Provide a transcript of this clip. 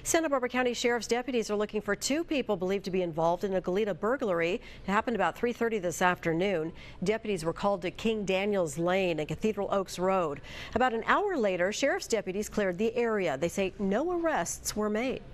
Santa Barbara County Sheriff's deputies are looking for two people believed to be involved in a Goleta burglary. It happened about 3:30 this afternoon. Deputies were called to King Daniels Lane and Cathedral Oaks Road. About an hour later, sheriff's deputies cleared the area. They say no arrests were made.